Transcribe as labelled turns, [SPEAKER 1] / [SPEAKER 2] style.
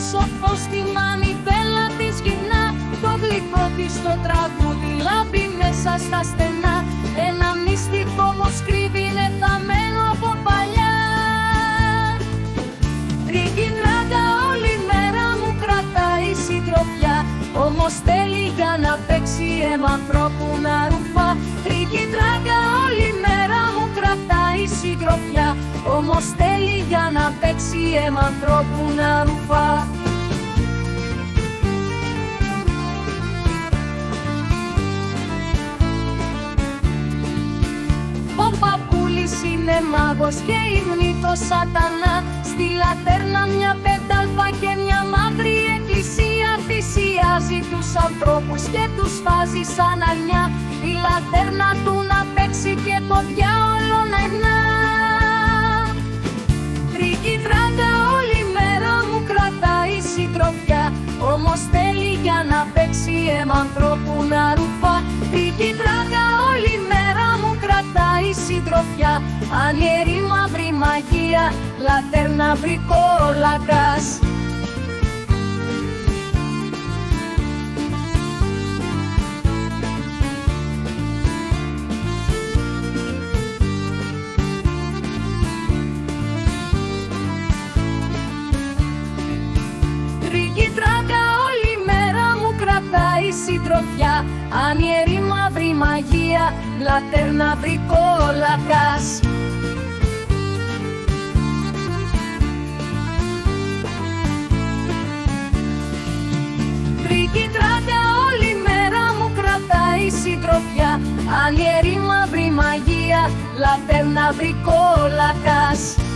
[SPEAKER 1] σοφός τη μανιβέλα της γυρνά, το γλυκό της το τραγούδι λάμπει μέσα στα στενά. Ένα μυστικό όμως κρύβει νεθαμένο από παλιά. Τρικινάγκα όλη μέρα μου κρατάει συντροφιά, όμως θέλει για να παίξει αίμα ανθρώπου να ρουφά. Τρικινάγκα όλη μέρα μου κρατάει συντροφιά, όμως θέλει για να παίξει αίμα ανθρώπου να ρουφά. Ο παππούλης είναι μάγος και υμνεί το σατανά. Στη λατέρνα μια πεντάλφα και μια μαύρη εκκλησία θυσιάζει τους ανθρώπους και τους βάζει σαν αρνιά. Η λατέρνα του να παίξει και το διάολο να ερνά. Τρικιτράγκα όλη μέρα μου κρατάει συντροφιά, όμως θέλει για να παίξει αίμα ανθρώπου να ρουφά. Τρικιτράγκα όλη μέρα μου κρατάει συντροφιά, ανιερή μαύρη μαγεία, λατέρνα βρικόλακας. Τρικιτράγκα όλη μέρα μου κρατάει συντροφιά, ανιερή μαύρη μαγεία, λατέρνα βρικόλακας. Τρικιτράγκα όλη μέρα μου κρατάει συντροφιά, ανιερή μαύρη μαγεία, λατέρνα βρικόλακας.